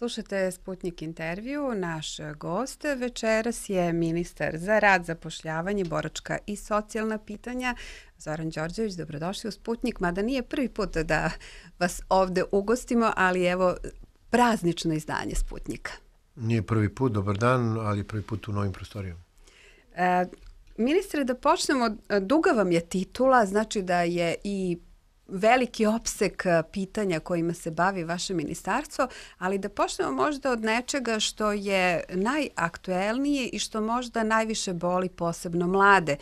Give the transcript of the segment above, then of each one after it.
Slušate Sputnik intervju. Naš gost večeras je ministar za rad, zapošljavanje, boračka i socijalna pitanja, Zoran Đorđević. Dobrodošli u Sputnik, mada nije prvi put da vas ovde ugostimo, ali evo praznično izdanje Sputnika. Nije prvi put, dobar dan, ali prvi put u novim prostorijama. Ministre, da počnemo, duga vam je titula, znači da je i veliki opseg pitanja kojima se bavi vaše ministarstvo, ali da počnemo možda od nečega što je najaktuelnije i što možda najviše boli posebno mlade.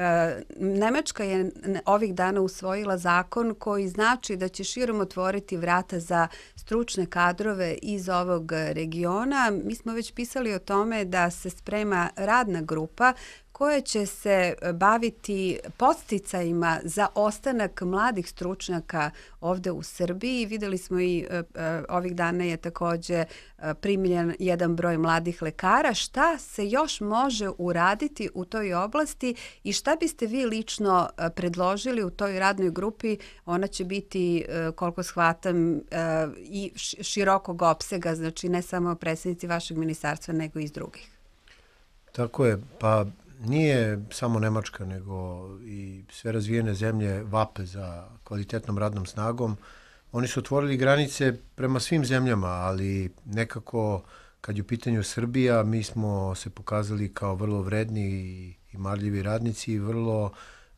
Nemačka je ovih dana usvojila zakon koji znači da će širom otvoriti vrata za stručne kadrove iz ovog regiona. Mi smo već pisali o tome da se sprema radna grupa koja će se baviti podsticajima za ostanak mladih stručnjaka ovde u Srbiji. Videli smo i ovih dana je takođe primljen jedan broj mladih lekara. Šta se još može uraditi u toj oblasti i šta biste vi lično predložili u toj radnoj grupi? Ona će biti, koliko shvatam, i širokog opsega, znači ne samo predstavnici vašeg ministarstva, nego i iz drugih. Tako je, pa nije samo Nemačka, nego i sve razvijene zemlje vape za kvalitetnom radnom snagom. Oni su otvorili granice prema svim zemljama, ali nekako kad je u pitanju Srbija, mi smo se pokazali kao vrlo vredni i marljivi radnici i vrlo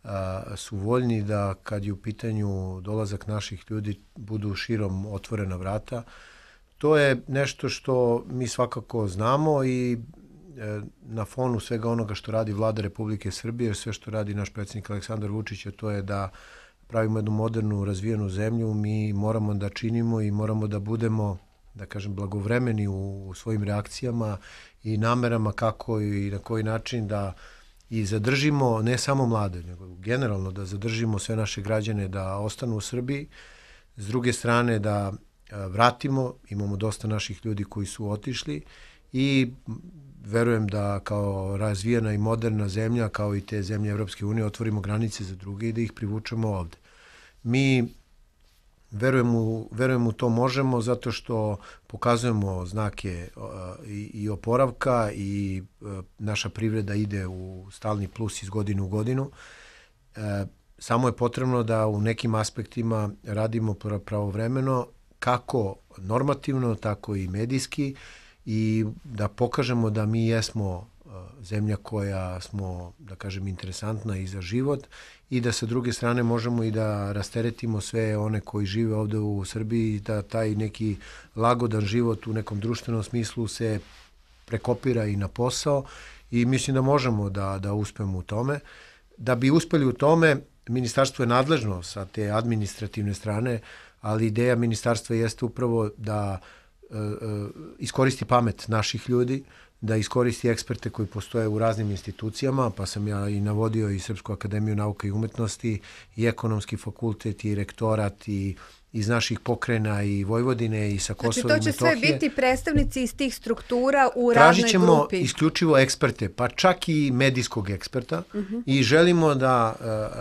su voljni da kad je u pitanju dolazak naših ljudi budu širom otvorena vrata. To je nešto što mi svakako znamo i na fonu svega onoga što radi Vlada Republike Srbije, sve što radi naš predsjednik Aleksandar Vučić, to je da pravimo jednu modernu, razvijenu zemlju. Mi moramo da činimo i moramo da budemo, da kažem, blagovremeni u svojim reakcijama i namerama kako i na koji način da i zadržimo ne samo mlade, nego generalno da zadržimo sve naše građane da ostanu u Srbiji. S druge strane da vratimo, imamo dosta naših ljudi koji su otišli i verujem da kao razvijena i moderna zemlja, kao i te zemlje Evropske unije, otvorimo granice za druge i da ih privučemo ovde. Mi verujem u to možemo zato što pokazujemo znake i oporavka i naša privreda ide u stalni plus iz godine u godinu. Samo je potrebno da u nekim aspektima radimo pravovremeno, kako normativno, tako i medijski, i da pokažemo da mi jesmo zemlja koja smo, da kažem, interesantna i za život i da sa druge strane možemo i da rasteretimo sve one koji žive ovde u Srbiji, da taj neki lagodan život u nekom društvenom smislu se prekopira i na posao i mislim da možemo da uspemo u tome. Da bi uspeli u tome, ministarstvo je nadležno sa te administrativne strane, ali ideja ministarstva jeste upravo da iskoristi pamet naših ljudi, da iskoristi eksperte koji postoje u raznim institucijama, pa sam ja i navodio i Srpsku akademiju nauka i umetnosti, i ekonomski fakultet, i rektorat, i iz naših pokrajina i Vojvodine i sa Kosova i Metohije. Znači to će sve biti predstavnici iz tih struktura u radnoj grupi? Tražit ćemo isključivo eksperte, pa čak i medijskog eksperta i želimo da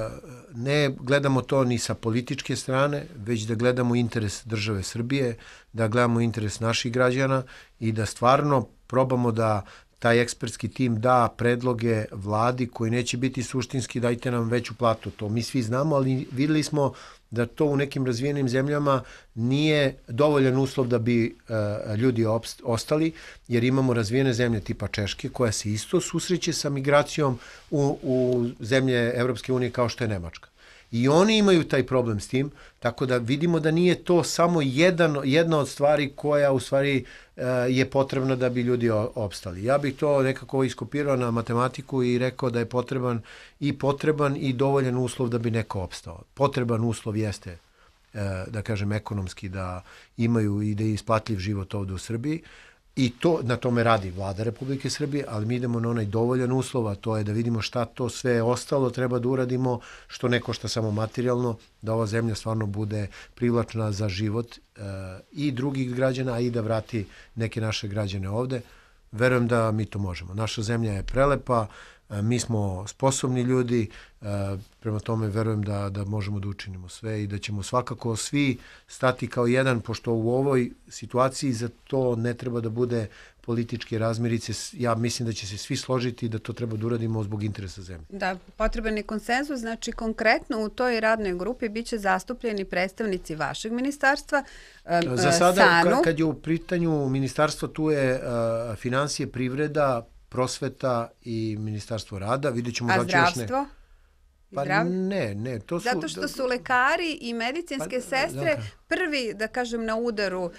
ne gledamo to ni sa političke strane, već da gledamo interes države Srbije, da gledamo interes naših građana i da stvarno probamo da taj ekspertski tim da predloge vladi koji neće biti suštinski dajte nam veću platu. To mi svi znamo, ali videli smo da to u nekim razvijenim zemljama nije dovoljan uslov da bi ljudi ostali, jer imamo razvijene zemlje tipa Češke koja se isto susreće sa migracijom u zemlje Evropske unije kao što je Nemačka. I oni imaju taj problem s tim, tako da vidimo da nije to samo jedna od stvari koja u stvari je potrebna da bi ljudi opstali. Ja bih to nekako iskopirao na matematiku i rekao da je potreban i dovoljan uslov da bi neko opstao. Potreban uslov jeste, da kažem, ekonomski, da imaju i da je isplatljiv život ovde u Srbiji. I to, na tome radi Vlada Republike Srbije, ali mi idemo na onaj dovoljan uslov, a to je da vidimo šta to sve ostalo treba da uradimo, što ne košta samo materijalno, da ova zemlja stvarno bude privlačna za život i drugih građana, a i da vrati neke naše građane ovde. Verujem da mi to možemo. Naša zemlja je prelepa, Mi smo sposobni ljudi, prema tome verujem da možemo da učinimo sve i da ćemo svakako svi stati kao jedan, pošto u ovoj situaciji za to ne treba da bude političke razmirice. Ja mislim da će se svi složiti da to treba da uradimo zbog interesa zemlje. Da, potreban je konsenzus, znači konkretno u toj radnoj grupi biće zastupljeni predstavnici vašeg ministarstva, za sada, kad je u pitanju ministarstva, tu je finansije, privreda, prosveta i ministarstvo rada. Vidjet ćemo a zdravstvo? Pa ne, to su... Zato što su lekari i medicinske sestre prvi, da kažem, na udaru.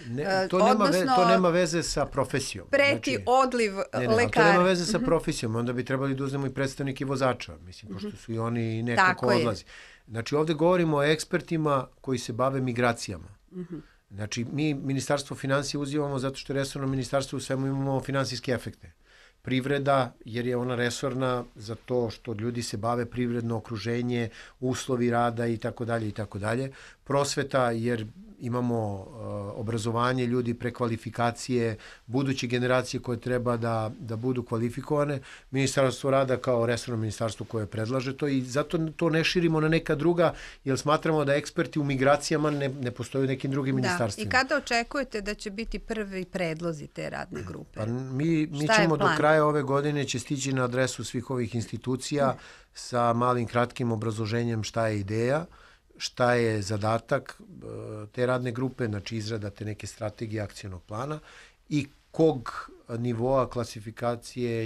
To nema veze sa profesijom. Preti odliv lekara. To nema veze sa profesijom. Onda bi trebali da uzmemo i predstavnike vozača. Mislim, pošto su i oni nekako odlazi. Znači, ovde govorimo o ekspertima koji se bave migracijama. Znači, mi Ministarstvo finansija uzimamo zato što je resorno ministarstvo, u svemu imamo finansijske efekte. Privreda, jer je ona resorna za to što ljudi se bave, privredno okruženje, uslovi rada i tako dalje i tako dalje. Prosveta, jer imamo obrazovanje ljudi, prekvalifikacije, buduće generacije koje treba da budu kvalifikovane. Ministarstvo rada kao resorno ministarstvo koje predlaže to i zato to ne širimo na neka druga, jer smatramo da eksperti u migracijama ne postoje u nekim drugim ministarstvima. I kada očekujete da će biti prvi predlozi te radne grupe? Pa mi ćemo do kraja ove godine će stići na adresu svih ovih institucija sa malim kratkim obrazloženjem šta je ideja, šta je zadatak te radne grupe, znači izrada te neke strategije akcionog plana i kog nivoa klasifikacije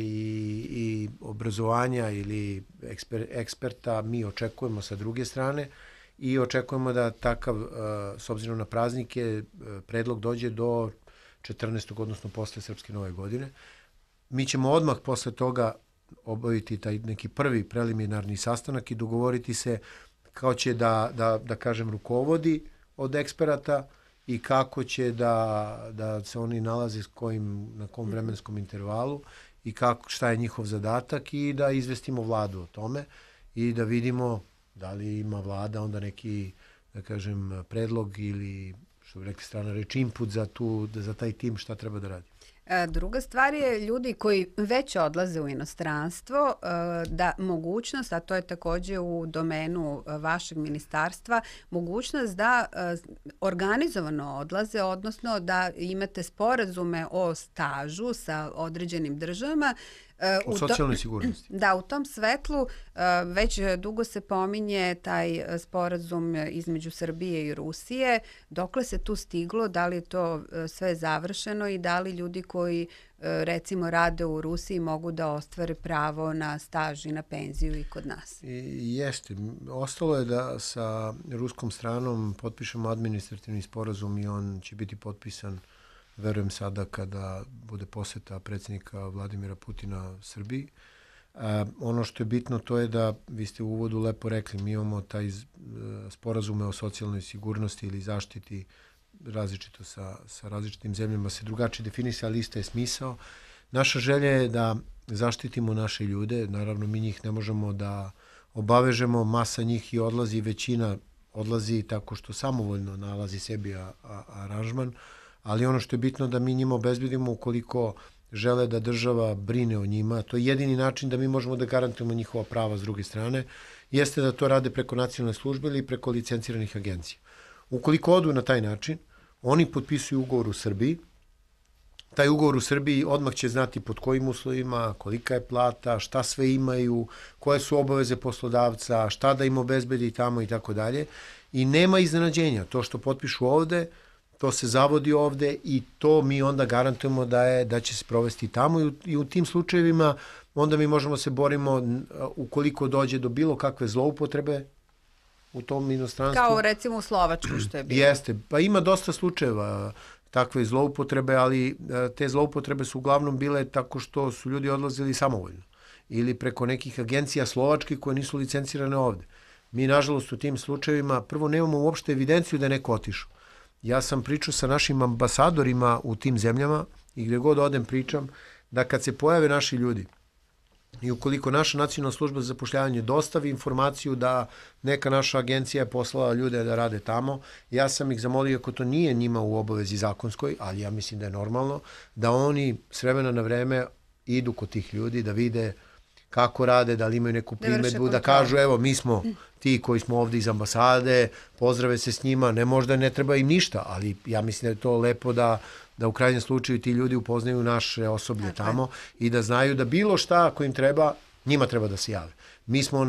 i obrazovanja ili eksperta mi očekujemo sa druge strane i očekujemo da takav, s obzirom na praznike, predlog dođe do 14. odnosno posle Srpske nove godine. Mi ćemo odmah posle toga obaviti taj neki prvi preliminarni sastanak i dogovoriti se kao će da kažem, rukovodi od eksperata i kako će da se oni nalaze na kom vremenskom intervalu i šta je njihov zadatak i da izvestimo vladu o tome i da vidimo da li ima vlada onda neki, da kažem, predlog ili, što bi rekli strana reč, input za taj tim šta treba da radi. Druga stvar je ljudi koji već odlaze u inostranstvo, da mogućnost, a to je takođe u domenu vašeg ministarstva, mogućnost da organizovano odlaze, odnosno da imate sporazume o stažu sa određenim državama. O socijalnoj sigurnosti. Da, u tom svetlu već dugo se pominje taj sporazum između Srbije i Rusije. Dokle se tu stiglo, da li je to sve završeno i da li ljudi koji recimo rade u Rusiji mogu da ostvare pravo na staž i na penziju i kod nas? Jeste. Ostalo je da sa ruskom stranom potpišemo administrativni sporazum i on će biti potpisan, verujem, sada kada bude poseta predsjednika Vladimira Putina Srbiji. Ono što je bitno to je da, vi ste u uvodu lepo rekli, mi imamo taj sporazume o socijalnoj sigurnosti ili zaštiti različito sa različitim zemljama se drugačije definisa, ali isto je smisao. Naša želja je da zaštitimo naše ljude, naravno mi njih ne možemo da obavežemo, masa njih i odlazi, većina odlazi tako što samovoljno nalazi sebi aranžman, ali ono što je bitno da mi njima obezbedimo ukoliko žele da država brine o njima, to je jedini način da mi možemo da garantujemo njihova prava s druge strane, jeste da to rade preko nacionalne službe ili preko licenciranih agencija. Ukoliko odu na taj način, oni potpisuju ugovor u Srbiji, taj ugovor u Srbiji odmah će znati pod kojim uslovima, kolika je plata, šta sve imaju, koje su obaveze poslodavca, šta da im obezbedi tamo i tako dalje. I nema iznenađenja. To što potpišu ovde, to se zavodi ovde i to mi onda garantujemo da će se provesti tamo i u tim slučajevima onda mi možemo se borimo ukoliko dođe do bilo kakve zloupotrebe u tom inostranstvu. Kao recimo u Slovačku što je bilo. Jeste, pa ima dosta slučajeva takve zloupotrebe, ali te zloupotrebe su uglavnom bile tako što su ljudi odlazili samovoljno ili preko nekih agencija slovačkih koje nisu licencirane ovde. Mi, nažalost, u tim slučajevima prvo nemamo uopšte evidenciju da je neko otišao. Ja sam pričao sa našim ambasadorima u tim zemljama i gde god odem pričam da kad se pojave naši ljudi i ukoliko naša nacionalna služba za zapošljavanje dostavi informaciju da neka naša agencija je poslala ljude da rade tamo, ja sam ih zamolio, ako to nije njima u obavezi zakonskoj, ali ja mislim da je normalno, da oni s vremena na vreme idu kod tih ljudi da vide kako rade, da li imaju neku primedbu, da kažu evo mi smo ti koji smo ovde iz ambasade, pozdrave se s njima, možda ne treba im ništa, ali ja mislim da je to lepo da u krajnjem slučaju ti ljudi upoznaju naše osoblje tamo i da znaju da bilo šta ako im treba, njima treba da se jave. Mi smo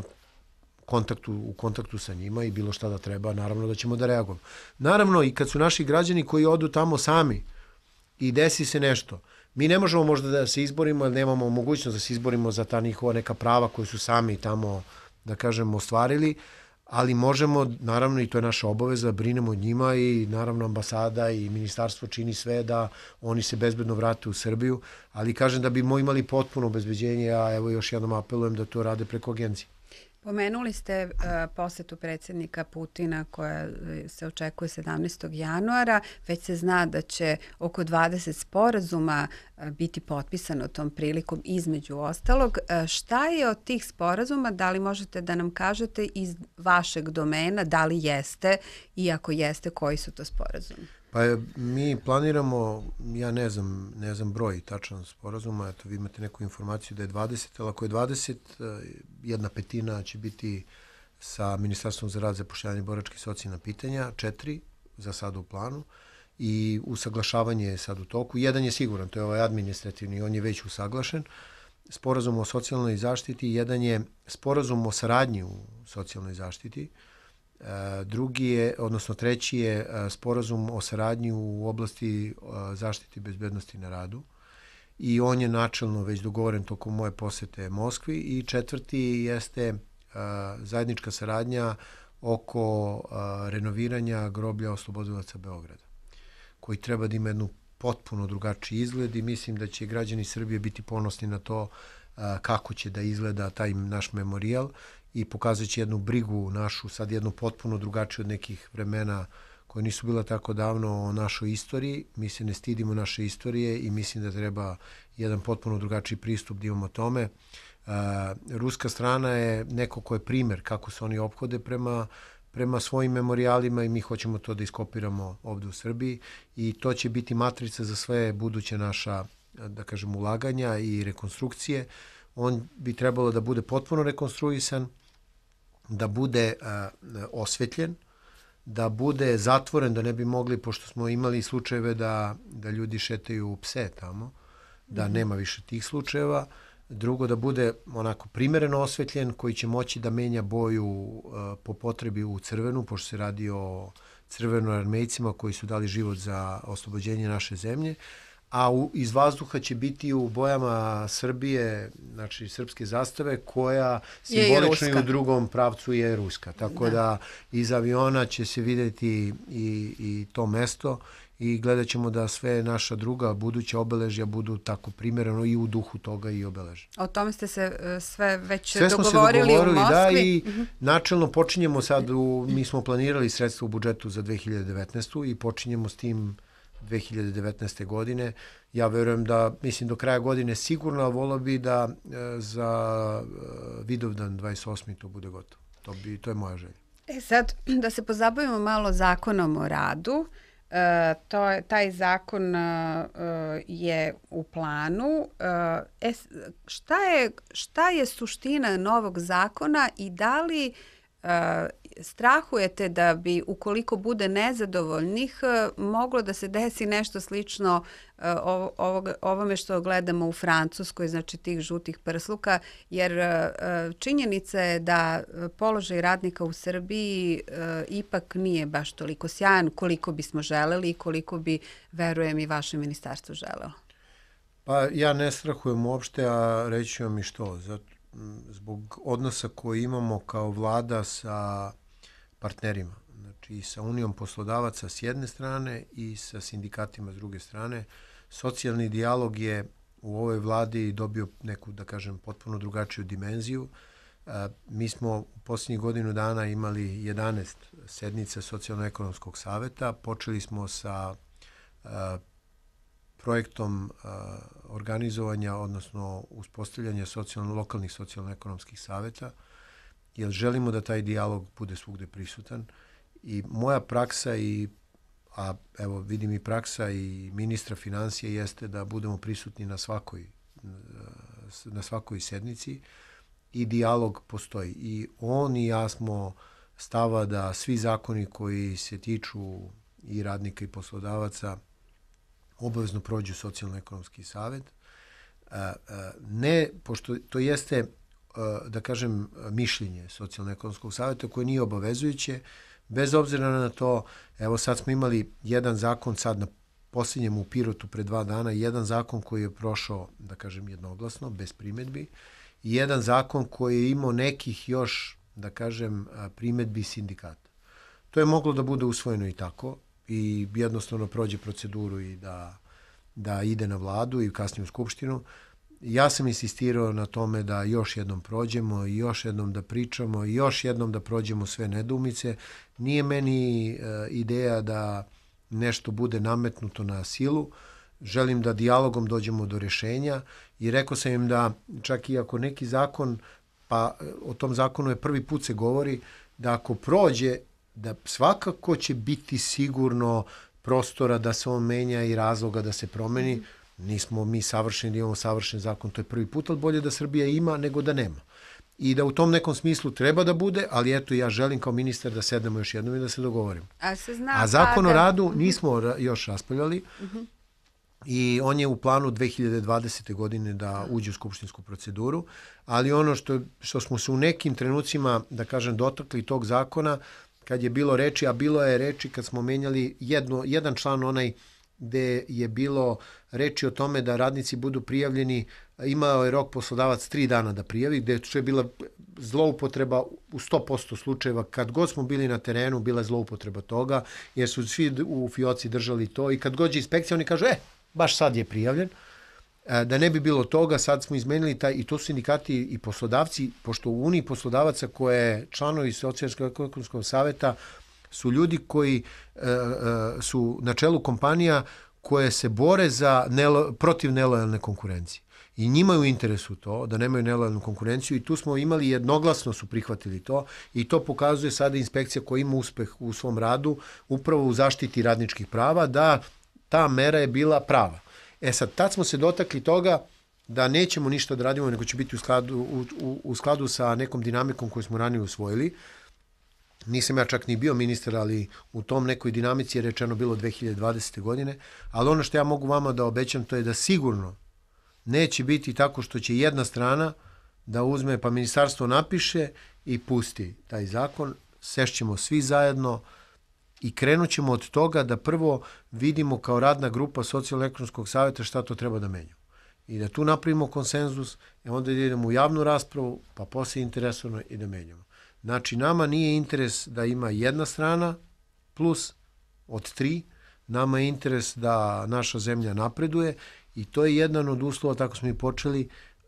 u kontaktu sa njima i bilo šta da treba, naravno da ćemo da reagujemo. Naravno i kad su naši građani koji odu tamo sami i desi se nešto, mi ne možemo možda da se izborimo jer nemamo mogućnost da se izborimo za ta njihova neka prava koje su sami tamo, da kažemo, ostvarili, ali možemo, naravno i to je naša obaveza, brinemo o njima i naravno ambasada i ministarstvo čini sve da oni se bezbedno vrate u Srbiju, ali kažem da bi imali potpuno obezbeđenje, a evo još jednom apelujem da to rade preko agencije. Pomenuli ste posetu predsjednika Putina koja se očekuje 17. januara. Već se zna da će oko 20 sporazuma biti potpisano tom prilikom između ostalog. Šta je od tih sporazuma? Da li možete da nam kažete iz vašeg domena, da li jeste i ako jeste, koji su to sporazumi? Pa mi planiramo, ja ne znam broj tačan sporazuma, eto vi imate neku informaciju da je 20, ali ako je 20, 1/5 će biti sa Ministarstvom za rad, zapošljavanje i boračka i socijalna pitanja, 4 za sad u planu i usaglašavanje je sad u toku. Jedan je siguran, to je ovaj administrativni, on je već usaglašen. Sporazum o socijalnoj zaštiti, jedan je sporazum o saradnji u socijalnoj zaštiti, drugi je, odnosno treći je sporazum o saradnji u oblasti zaštiti i bezbednosti na radu i on je načelno već dogovoren tokom moje posete Moskvi i četvrti jeste zajednička saradnja oko renoviranja groblja oslobodilaca Beograda, koji treba da ima jednu potpuno drugačiji izgled i mislim da će građani Srbije biti ponosni na to kako će da izgleda taj naš memorijal i pokazat će jednu brigu našu, sad jednu potpuno drugačiju od nekih vremena koje nisu bila tako davno o našoj istoriji. Mi se ne stidimo naše istorije i mislim da treba jedan potpuno drugačiji pristup da imamo tome. Ruska strana je neko ko je primer kako se oni ophode prema svojim memorijalima i mi hoćemo to da iskopiramo ovde u Srbiji i to će biti matrica za sve buduće naša, da kažem, ulaganja i rekonstrukcije. On bi trebalo da bude potpuno rekonstruisan, da bude osvetljen, da bude zatvoren, da ne bi mogli, pošto smo imali slučajeve da ljudi šetaju pse tamo, da nema više tih slučajeva. Drugo, da bude onako primereno osvetljen, koji će moći da menja boju po potrebi u crvenu, pošto se radi o crvenoarmejcima koji su dali život za oslobođenje naše zemlje, a iz vazduha će biti u bojama Srbije, znači srpske zastave, koja simbolično i u drugom pravcu je ruska. Tako da iz aviona će se videti i to mesto i gledat ćemo da sve naša druga buduća obeležja budu tako primjereno i u duhu toga i obeleženi. O tome ste se sve već dogovorili u Moskvi. Da, i načelno počinjemo sad, mi smo planirali sredstva u budžetu za 2019. i počinjemo s tim 2019. godine. Ja verujem da, mislim, do kraja godine sigurno, ali volao bi da za Vidovdan 28. to bude gotovo. To je moja želja. Sad, da se pozabavimo malo zakonom o radu. Taj zakon je u planu. Šta je suština novog zakona i da li strahujete da bi, ukoliko bude nezadovoljnih, moglo da se desi nešto slično ovome što gledamo u Francuskoj, znači tih žutih prsluka, jer činjenica je da položaj radnika u Srbiji ipak nije baš toliko sjajan koliko bismo želeli i koliko bi, verujem, i vaše ministarstvo želelo. Pa ja ne strahujem uopšte, a reći vam i što. Zbog odnosa koji imamo kao vlada sa partnerima, znači i sa Unijom poslodavaca s jedne strane i sa sindikatima s druge strane. Socijalni dijalog je u ovoj vladi dobio neku, da kažem, potpuno drugačiju dimenziju. Mi smo u posljednjih godinu dana imali 11 sednica Socijalno-ekonomskog saveta. Počeli smo sa projektom organizovanja, odnosno uspostavljanja lokalnih socijalno-ekonomskih saveta, jer želimo da taj dijalog bude svugde prisutan. I moja praksa, a evo vidim i praksa i ministra financija, jeste da budemo prisutni na na svakoj sednici i dijalog postoji. I on i ja smo stava da svi zakoni koji se tiču i radnika i poslodavaca obavezno prođu socijalno-ekonomski savet. Ne, pošto to jeste, da kažem, mišljenje socijalno-ekonomskog saveta koje nije obavezujuće, bez obzira na to, evo sad smo imali jedan zakon sad na posljednjem u Pirotu pre 2 dana, jedan zakon koji je prošao, da kažem, jednoglasno, bez primedbi, i jedan zakon koji je imao nekih još, da kažem, primedbi sindikata. To je moglo da bude usvojeno i tako i jednostavno prođe proceduru i da ide na vladu i kasnije u skupštinu. Ja sam insistirao na tome da još jednom prođemo i još jednom da pričamo i još jednom da prođemo sve nedoumice. Nije meni ideja da nešto bude nametnuto na silu. Želim da dijalogom dođemo do rješenja i rekao sam im da čak i ako neki zakon, pa o tom zakonu je prvi put se govori, da ako prođe, da svakako će biti sigurno prostora da se on menja i razloga da se promeni. Nismo mi savršeni, imamo savršen zakon, to je prvi put, ali bolje da Srbija ima nego da nema. I da u tom nekom smislu treba da bude, ali eto ja želim kao ministar da sednemo još jednom i da se dogovorimo. A zakon o radu nismo još raspravljali i on je u planu 2020. godine da uđe u skupštinsku proceduru, ali ono što smo se u nekim trenucima, da kažem, dotakli tog zakona, kad je bilo reči, a bilo je reči kad smo menjali jedan član onaj gde je bilo reči o tome da radnici budu prijavljeni, imao je rok poslodavac 3 dana da prijavi, gde je bila zloupotreba u 100% slučajeva. Kad god smo bili na terenu, bila je zloupotreba toga, jer su svi u fioci držali to i kad god je inspekcija, oni kažu, baš sad je prijavljen. Da ne bi bilo toga, sad smo izmenili i to su sindikati i poslodavci, pošto u Uniji poslodavaca koje članovi Socijalno-ekonomskog saveta su ljudi koji su na čelu kompanija koje se bore protiv nelojalne konkurencije. I njima je u interesu to, da nemaju nelojalnu konkurenciju i tu smo imali, jednoglasno su prihvatili to i to pokazuje sada inspekcija koja ima uspeh u svom radu upravo u zaštiti radničkih prava, da ta mera je bila prava. Sad, tad smo se dotakli toga da nećemo ništa da radimo, nego će biti u skladu sa nekom dinamikom koju smo ranije usvojili. Nisam ja čak ni bio ministar, ali u tom nekoj dinamici je rečeno bilo 2020. godine, ali ono što ja mogu vama da obećam to je da sigurno neće biti tako što će jedna strana da uzme pa ministarstvo napiše i pusti taj zakon, sešćemo svi zajedno i krenut ćemo od toga da prvo vidimo kao radna grupa Socijalno-ekonomskog saveta šta to treba da menjamo. I da tu napravimo konsenzus, onda idemo u javnu raspravu, pa posle interesovno i da menjamo. Znači, nama nije interes da ima jedna strana plus od 3, nama je interes da naša zemlja napreduje i to je jedan od uslova, tako smo i počeli,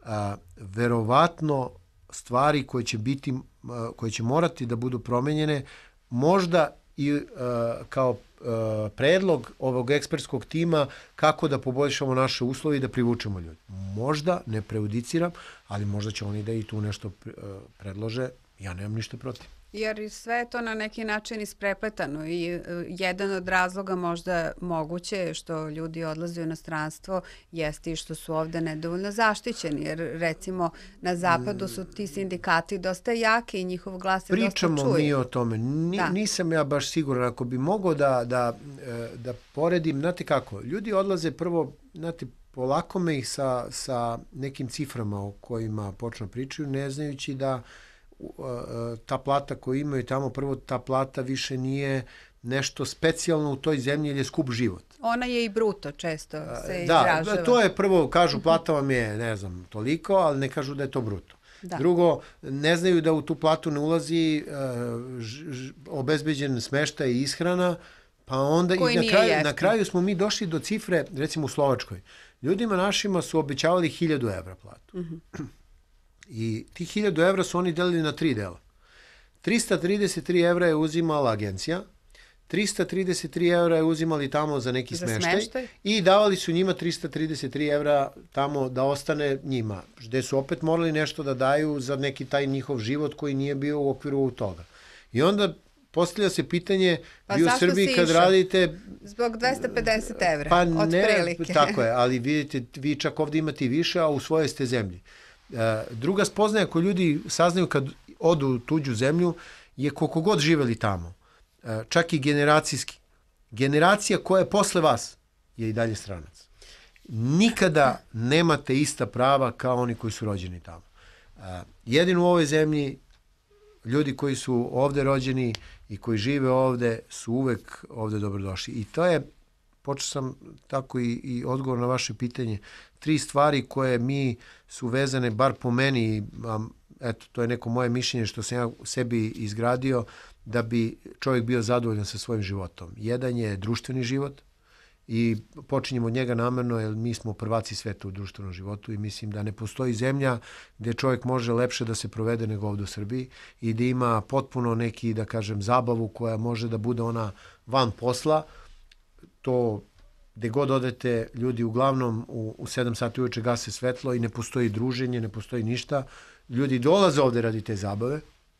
verovatno stvari koje će morati da budu promenjene, možda i kao predlog ovog ekspertskog tima kako da poboljšamo naše uslove i da privučemo ljudi. Možda, ne prejudiciram, ali možda će oni da i tu nešto predlože. Ja nemam ništa protiv. Jer sve je to na neki način isprepletano i jedan od razloga možda moguće što ljudi odlaze u inostranstvo jeste i što su ovde nedovoljno zaštićeni, jer recimo na zapadu su ti sindikati dosta jaki i njihov glas se dosta čuje. Pričamo mi o tome. Nisam ja baš siguran. Ako bi mogao da poredim, znate kako, ljudi odlaze prvo, znate, polako me ih sa nekim ciframa o kojima počnu pričaju, ne znajući da ta plata koju imaju tamo, prvo ta plata više nije nešto specijalno u toj zemlji jer je skup život. Ona je i bruto često se izražava. Da, to je prvo, kažu plata vam je, ne znam, toliko, ali ne kažu da je to bruto. Da. Drugo, ne znaju da u tu platu ne ulazi obezbeđen smeštaj i ishrana, pa onda na kraju smo mi došli do cifre, recimo u Slovačkoj. Ljudima našima su obećavali 1000 evra platu. I tih 1000 evra su oni delili na 3 dela. 333 evra je uzimala agencija, 333 evra je uzimali tamo za neki smeštaj i davali su njima 333 evra tamo da ostane njima, gde su opet morali nešto da daju za neki taj njihov život koji nije bio u okviru toga. I onda postavlja se pitanje, pa vi u Srbiji kad radite... Zbog 250 evra, pa od prilike. Tako je, ali vidite, vi čak ovdje imate i više, a u svojoj ste zemlji. Druga spoznaja koju ljudi saznaju kad odu u tuđu zemlju je koliko god živeli tamo. Čak i generacijski. Generacija koja je posle vas je i dalje stranac. Nikada nemate ista prava kao oni koji su rođeni tamo. Jedino u ovoj zemlji ljudi koji su ovde rođeni i koji žive ovde su uvek ovde dobrodošli. I to je, počeo sam tako i odgovor na vaše pitanje, 3 stvari koje mi su vezane, bar po meni, eto, to je neko moje mišljenje što sam ja sebi izgradio, da bi čovjek bio zadovoljan sa svojim životom. Jedan je društveni život i počinjemo od njega namerno jer mi smo prvaci sveta u društvenom životu i mislim da ne postoji zemlja gdje čovjek može lepše da se provede nego ovdje u Srbiji i da ima potpuno neki, da kažem, zabavu koja može da bude ona van posla. To gde god odete, ljudi uglavnom u 7 sati uveče gase svetlo i ne postoji druženje, ne postoji ništa. Ljudi dolaze ovde radi te zabave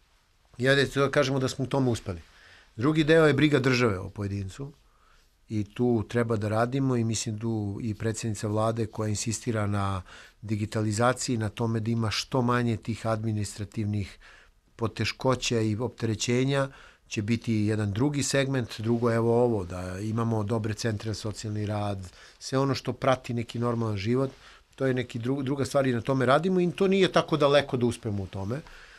i ajde da kažemo da smo u tome uspeli. Drugi deo je briga države o pojedincu i tu treba da radimo i mislim tu i predsjednica vlade koja insistira na digitalizaciji, na tome da ima što manje tih administrativnih poteškoća i opterećenja, će biti jedan drugi segment, drugo evo ovo, da imamo dobre centre za socijalni rad, sve ono što prati neki normalan život, to je neki druga stvar i na tome radimo i to nije tako daleko da uspemo u tome,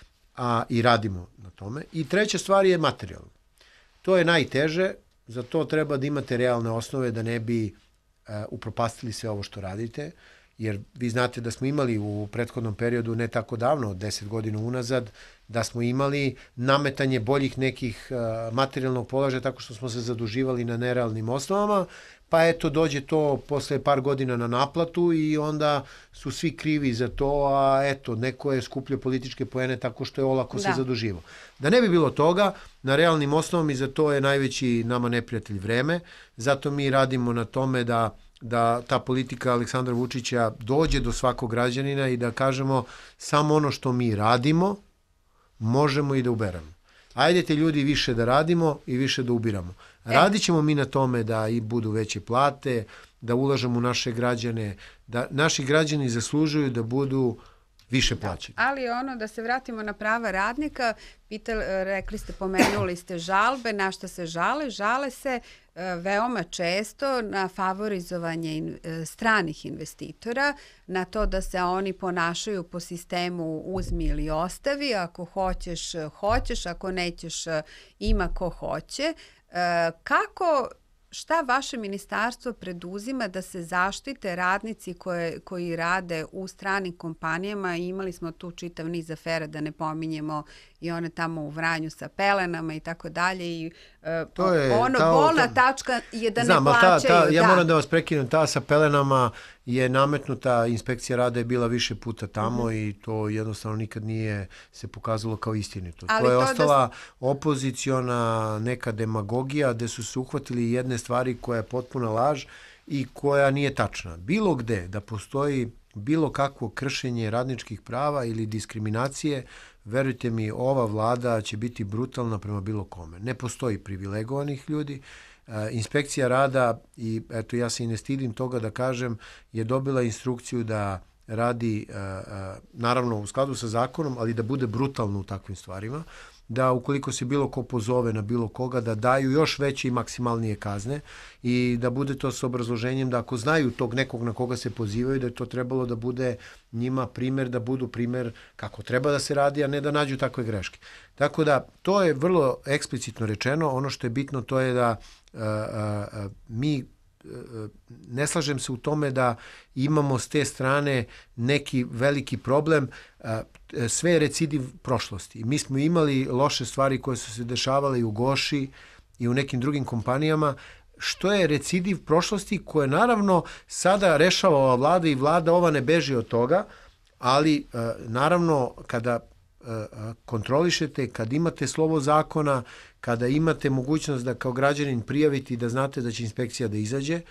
i radimo na tome. I treća stvar je materijalno. To je najteže, za to treba da imate realne osnove da ne bi upropastili sve ovo što radite, jer vi znate da smo imali u prethodnom periodu, ne tako davno, 10 godina unazad, da smo imali nametanje boljih nekih materijalnog položaja tako što smo se zaduživali na nerealnim osnovama, pa eto dođe to posle par godina na naplatu i onda su svi krivi za to, a eto neko je skupljio političke poene tako što je olako se zaduživao. Da ne bi bilo toga, na realnim osnovama i za to je najveći nama neprijatelj vreme, zato mi radimo na tome da ta politika Aleksandra Vučića dođe do svakog građanina i da kažemo samo ono što mi radimo, možemo i da uberamo. Ajdete ljudi više da radimo i više da ubiramo. Radit ćemo mi na tome da i budu veće plate, da ulažemo u naše građane, da naši građani zaslužuju da budu više plaćeni. Ali ono, da se vratimo na prava radnika, rekli ste, pomenuli ste žalbe, na što se žale? Žale se veoma često na favorizovanje stranih investitora, na to da se oni ponašaju po sistemu uzmi ili ostavi, ako hoćeš, hoćeš, ako nećeš, ima ko hoće. Šta vaše ministarstvo preduzima da se zaštite radnici koji rade u stranim kompanijama? Imali smo tu čitav niz afera, da ne pominjemo i one tamo u Vranju sa pelenama i tako dalje. I bolna tačka je da ne plaćaju. Ja moram da vas prekinem, ta sa pelenama je nametnuta, inspekcija rada je bila više puta tamo i to jednostavno nikad nije se pokazalo kao istinito. To je ostala opoziciona neka demagogija gde su se uhvatili jedne stvari koja je potpuna laž i koja nije tačna. Bilo gde da postoji bilo kakvo kršenje radničkih prava ili diskriminacije, verujte mi, ova vlada će biti brutalna prema bilo kome. Ne postoji privilegovanih ljudi. Inspekcija rada, i eto ja se i ne stidim toga da kažem, je dobila instrukciju da radi, naravno u skladu sa zakonom, ali da bude brutalno u takvim stvarima, da ukoliko se bilo ko pozove na bilo koga, da daju još veće i maksimalnije kazne i da bude to s obrazloženjem da ako znaju tog nekog na koga se pozivaju, da je to trebalo da bude njima primer, da budu primer kako treba da se radi, a ne da nađu takve greške. Tako da, to je vrlo eksplicitno rečeno. Ono što je bitno to je da mi ne slažem se u tome da imamo s te strane neki veliki problem, sve je recidiv prošlosti. Mi smo imali loše stvari koje su se dešavale i u Goši i u nekim drugim kompanijama, što je recidiv prošlosti koje naravno sada rešava ova vlada i vlada ova ne beži od toga, ali naravno kada kontrolišete, kad imate slovo zakona, kada imate mogućnost da kao građanin prijavite i da znate da će inspekcija da izađe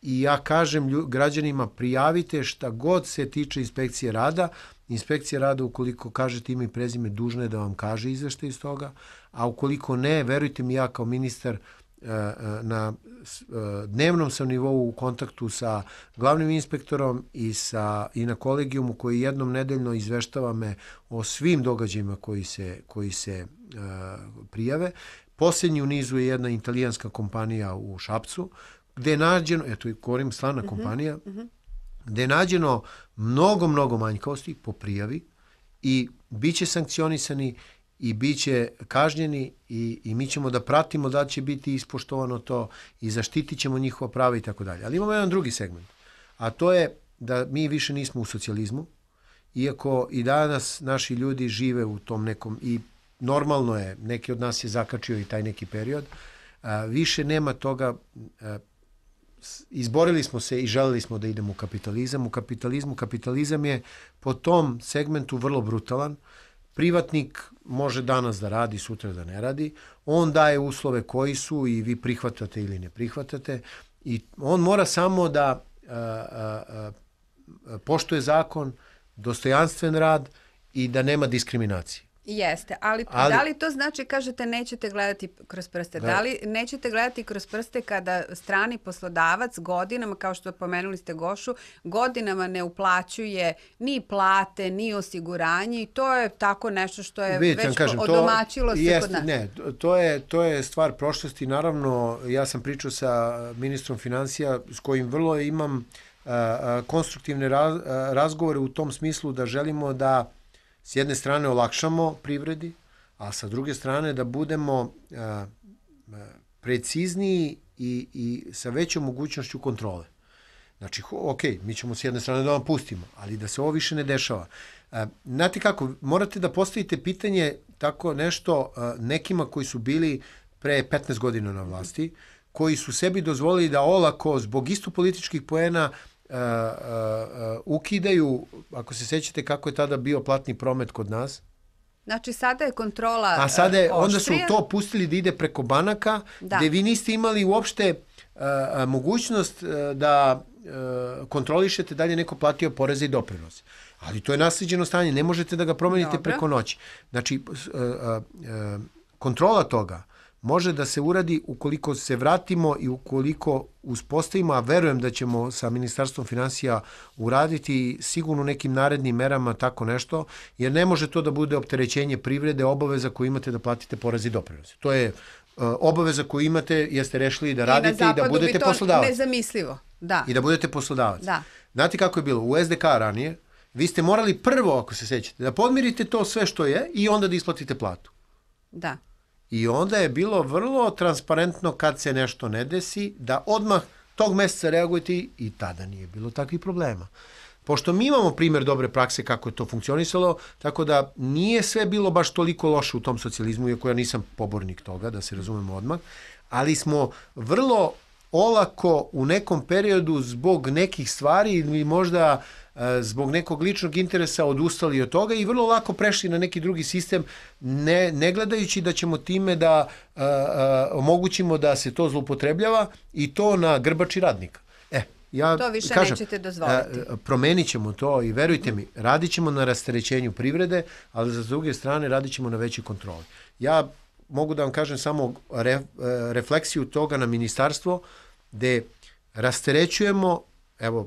i ja kažem građanima, prijavite šta god se tiče inspekcije rada. Inspekcija rada, ukoliko kažete ime i prezime, dužna je da vam kaže izveštaj iz toga, a ukoliko ne, verujte mi, ja kao ministar na dnevnom sam nivou u kontaktu sa glavnim inspektorom i na kolegijumu koji jednom nedeljno izveštava me o svim događajima koji se prijave. Posljednji u nizu je jedna italijanska kompanija u Šapcu, gde je nađeno, eto govorim strana kompanija, gde je nađeno mnogo manjkavosti po prijavi i bit će sankcionisani i bit će kažnjeni i mi ćemo da pratimo da će biti ispoštovano to i zaštitit ćemo njihova prava i tako dalje. Ali imamo jedan drugi segment, a to je da mi više nismo u socijalizmu, iako i danas naši ljudi žive u tom nekom, i normalno je, neki od nas je zakačio i taj neki period, više nema toga. Izborili smo se i želeli smo da idemo u kapitalizam. Kapitalizam je po tom segmentu vrlo brutalan. Privatnik može danas da radi, sutra da ne radi. On daje uslove koji su i vi prihvatate ili ne prihvatate. I on mora samo da poštuje zakon, dostojanstven rad i da nema diskriminacije. Jeste, ali da li to znači, kažete, nećete gledati kroz prste? Da li nećete gledati kroz prste kada strani poslodavac godinama, kao što pomenuli ste Gošu, godinama ne uplaćuje ni plate, ni osiguranje i to je tako nešto što je već odomaćilo se kod nas? Ne, to je stvar prošlosti. Naravno, ja sam pričao sa ministrom finansija s kojim vrlo imam konstruktivne razgovore u tom smislu da želimo da s jedne strane olakšamo privredi, a sa druge strane da budemo precizniji i sa većom mogućnošću kontrole. Znači, mi ćemo s jedne strane da vam pustimo, ali da se ovo više ne dešava. Znate kako, morate da postavite pitanje tako nešto nekima koji su bili pre 15 godina na vlasti, koji su sebi dozvolili da olako, zbog isto političkih poena, ukidaju, ako se sećate kako je tada bio platni promet kod nas. Znači sada je kontrola a sada onda su to pustili da ide preko banaka, gde vi niste imali uopšte mogućnost da kontrolišete da li je neko platio poreze i doprinose. Ali to je naslijeđeno stanje, ne možete da ga promenite preko noći. Znači, kontrola toga može da se uradi ukoliko se vratimo i ukoliko uspostavimo, a verujem da ćemo sa Ministarstvom finansija uraditi sigurno nekim narednim merama tako nešto, jer ne može to da bude opterećenje privrede, obaveza koju imate da platite porez i doprinose. To je obaveza koju imate, jeste rešili da radite i da budete poslodavac. Nezamislivo, da. I da budete poslodavac. Da. Znate kako je bilo? U SDK ranije, vi ste morali prvo, ako se sećate, da podmirite to sve što je i onda da isplatite platu. Da. I onda je bilo vrlo transparentno kad se nešto ne desi, da odmah tog meseca reagujete i tada nije bilo takvih problema. Pošto mi imamo primjer dobre prakse kako je to funkcionisalo, tako da nije sve bilo baš toliko loše u tom socijalizmu, iako ja nisam pobornik toga, da se razumemo odmah, ali smo vrlo olako u nekom periodu zbog nekih stvari ili možda zbog nekog ličnog interesa odustali od toga i vrlo lako prešli na neki drugi sistem, ne gledajući da ćemo time da omogućimo da se to zloupotrebljava i to na grbači radnika. To više nećete dozvoliti. Promenit ćemo to i verujte mi, radit ćemo na rasterećenju privrede, ali za druge strane radit ćemo na većoj kontroli. Ja mogu da vam kažem samo refleksiju toga na ministarstvo, gde rasterećujemo, evo,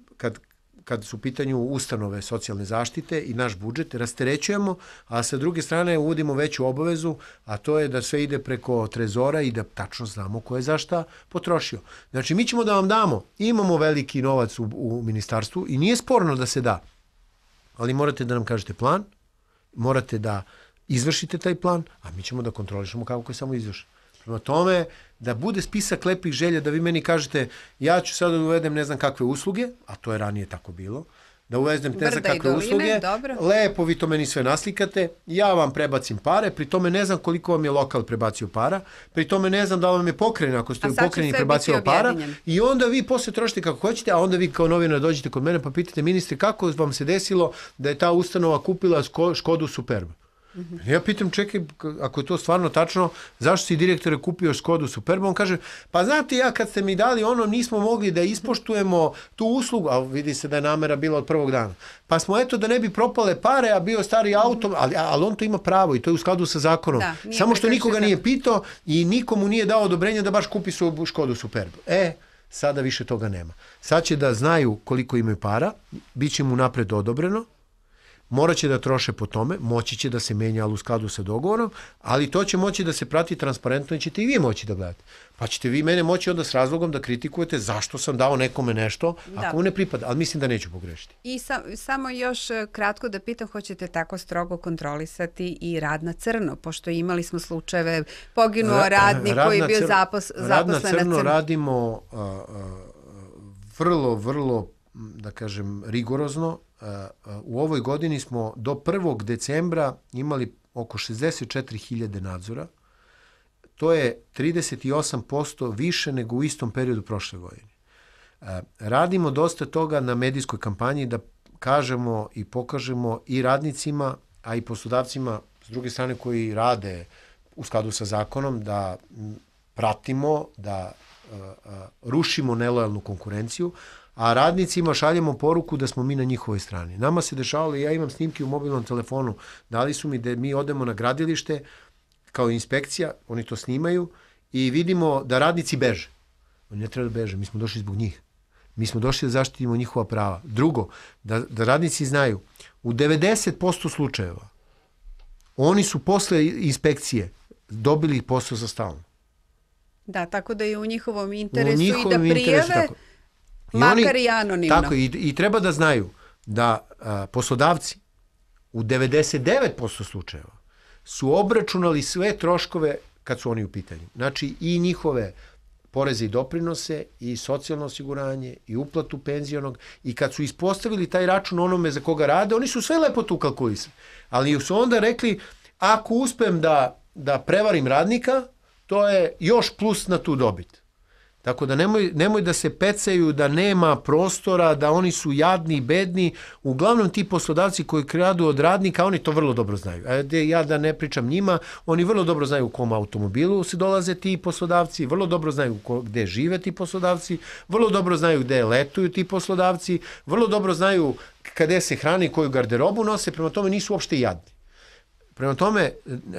kad su u pitanju ustanove socijalne zaštite i naš budžet, rasterećujemo, a sa druge strane uvodimo veću obavezu, a to je da sve ide preko trezora i da tačno znamo ko je za šta potrošio. Znači, mi ćemo da vam damo, imamo veliki novac u ministarstvu i nije sporno da se da, ali morate da nam kažete plan, morate da izvršite taj plan, a mi ćemo da kontrolišemo kako je samo izvršen. Prema tome, da bude spisak lepih želja, da vi meni kažete, ja ću sad da uvedem ne znam kakve usluge, a to je ranije tako bilo, da uvedem ne znam kakve usluge, lepo vi to meni sve naslikate, ja vam prebacim pare, pri tome ne znam koliko vam je lokal prebacio para, pri tome ne znam da vam je pokrajina, ako ste u pokrajini prebacio para, i onda vi posle trošite kako hoćete, a onda vi kao novinar dođete kod mene pa pitate, ministre, kako vam se desilo da je ta ustanova kupila Škodu Superb? Ja pitam, čekaj, ako je to stvarno tačno, zašto si direktore kupio Škodu Superbu? On kaže, pa znate, ja kad ste mi dali ono, nismo mogli da ispoštujemo tu uslugu, a vidi se da je namera bila od prvog dana. Pa smo eto da ne bi propale pare, a bio stari auto, ali on to ima pravo i to je u skladu sa zakonom. Samo što nikoga nije pitao i nikomu nije dao odobrenje da baš kupi Škodu Superbu. Sada više toga nema. Sad će da znaju koliko imaju para, bit će mu napred odobreno, morat će da troše po tome, moći će da se menja, ali u skladu sa dogovorom, ali to će moći da se prati transparentno i ćete i vi moći da gledate. Pa ćete vi mene moći onda s razlogom da kritikujete zašto sam dao nekome nešto, ako mu ne pripada, ali mislim da neću pogrešiti. I samo još kratko da pitam, hoćete tako strogo kontrolisati i rad na crno, pošto imali smo slučajeve poginuo radnik koji je bio zaposlen na crno. Rad na crno radimo vrlo, da kažem, rigorozno. U ovoj godini smo do 1. decembra imali oko 64.000 nadzora. To je 38% više nego u istom periodu prošle godine. Radimo dosta toga na medijskoj kampanji da kažemo i pokažemo i radnicima, a i poslodavcima s druge strane koji rade u skladu sa zakonom, da pratimo, da rušimo nelojalnu konkurenciju, a radnicima šaljemo poruku da smo mi na njihovoj strani. Nama se dešavalo, ja imam snimke u mobilnom telefonu, dali su mi da mi odemo na gradilište kao inspekcija, oni to snimaju i vidimo da radnici beže. Oni ne treba da beže, mi smo došli zbog njih. Mi smo došli da zaštitimo njihova prava. Drugo, da radnici znaju, u 90% slučajeva oni su posle inspekcije dobili posao za stalno. Da, tako da je u njihovom interesu i da prijave, makar i anonimno. Tako, i treba da znaju da poslodavci u 99% slučajeva su obračunali sve troškove kad su oni u pitanju. Znači i njihove poreze i doprinose, i socijalno osiguranje, i uplatu penzionog, i kad su ispostavili taj račun onome za koga rade, oni su sve lepo tu kalkulisali. Ali su onda rekli, ako uspem da prevarim radnika, to je još plus na tu dobit. Tako da nemoj da se pecaju, da nema prostora, da oni su jadni i bedni. Uglavnom ti poslodavci koji kradu od radnika, oni to vrlo dobro znaju. Ja da ne pričam njima, oni vrlo dobro znaju u kom automobilu se dolaze ti poslodavci, vrlo dobro znaju gde žive ti poslodavci, vrlo dobro znaju gde letuju ti poslodavci, vrlo dobro znaju gde se hrani, koju garderobu nose, prema tome nisu uopšte jadni. Prema tome,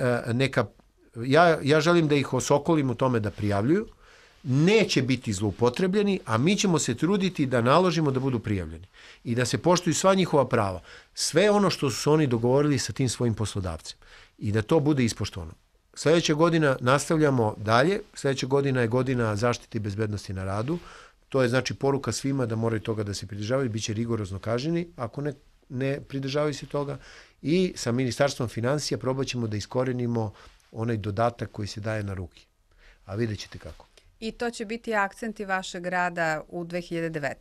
ja želim da ih osokolim u tome da prijavljuju, neće biti zloupotrebljeni, a mi ćemo se truditi da naložimo da budu prijavljeni i da se poštuju sva njihova prava. Sve ono što su oni dogovorili sa tim svojim poslodavcem i da to bude ispoštovano. Sljedeća godina nastavljamo dalje. Sljedeća godina je godina zaštite i bezbednosti na radu. To je znači poruka svima da moraju toga da se pridržavaju, bit će rigorozno kažnjeni ako ne pridržavaju se toga. I sa Ministarstvom finansija probat ćemo da iskorenimo onaj dodatak koji se daje na ruke. A vidjet ćete kako. I to će biti akcenti vašeg rada u 2019.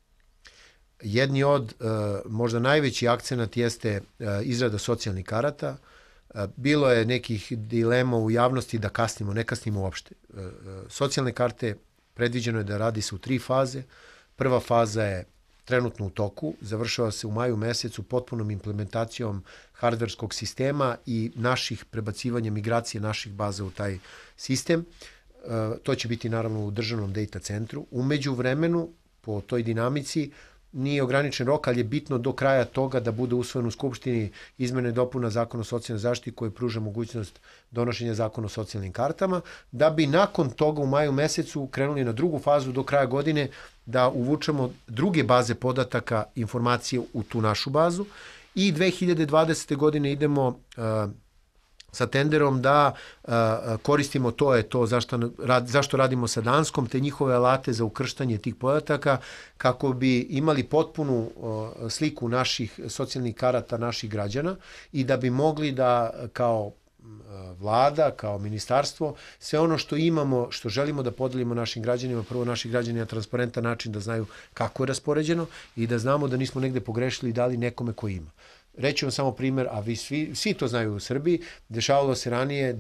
Jedni od, možda najveći akcenat jeste izrada socijalnih karata. Bilo je nekih dilema u javnosti da kasnimo, ne kasnimo uopšte. Socijalne karte predviđeno je da radi se u 3 faze. Prva faza je trenutno u toku, završava se u maju mesecu potpunom implementacijom hardverskog sistema i naših prebacivanja migracije naših baza u taj sistem. To će biti naravno u državnom data centru. U međuvremenu, po toj dinamici, nije ograničen rok, ali je bitno do kraja toga da bude usvojen u Skupštini izmene i dopuna Zakona o socijalnoj zaštiti koji pruža mogućnost donošenja Zakona o socijalnim kartama, da bi nakon toga u maju mesecu krenuli na drugu fazu do kraja godine da uvučemo druge baze podataka, informacije u tu našu bazu i 2020. godine idemo sa tenderom da koristimo, to je to zašto radimo sa Danskom, te njihove alate za ukrštanje tih podataka, kako bi imali potpunu sliku naših socijalnih karata naših građana i da bi mogli da kao vlada, kao ministarstvo, sve ono što imamo, što želimo da podelimo našim građanima, prvo naših građani na transparentan način da znaju kako je raspoređeno i da znamo da nismo negde pogrešili i dali nekome ko ima. Reći vam samo primer, a vi svi to znaju u Srbiji, dešavalo se ranije da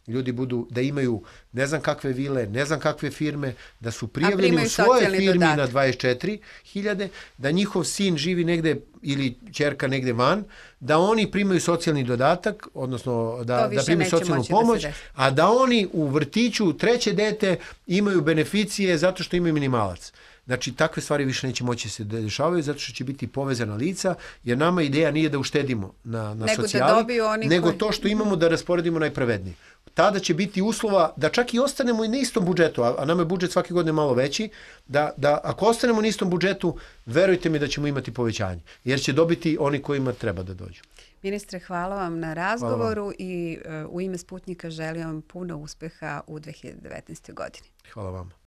ljudi budu, da imaju ne znam kakve vile, ne znam kakve firme, da su prijavljeni u svoje socijalni firmi dodatak na 24.000, da njihov sin živi negde ili ćerka negde van, da oni primaju socijalni dodatak, odnosno da primaju socijalnu pomoć, a da oni u vrtiću treće dete imaju beneficije zato što imaju minimalac. Znači, takve stvari više neće moći se dešavaju zato što će biti povezana lica, jer nama ideja nije da uštedimo na socijali, nego to što imamo da rasporedimo najpravednije. Tada će biti uslova da čak i ostanemo i na istom budžetu, a nam je budžet svake godine malo veći, da ako ostanemo na istom budžetu, verujte mi da ćemo imati povećanje, jer će dobiti oni kojima treba da dođu. Ministre, hvala vam na razgovoru i u ime Sputnjika želim vam puno uspeha u 2019. godini. Hvala vam.